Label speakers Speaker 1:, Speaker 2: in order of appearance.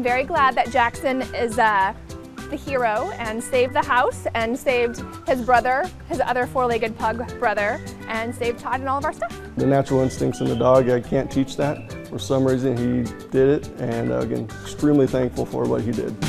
Speaker 1: very glad that Jaxson is the hero and saved the house and saved his brother, his other four-legged pug brother, and saved Todd and all of our stuff.
Speaker 2: The natural instincts in the dog, I can't teach that. For some reason he did it, and again, extremely thankful for what he did.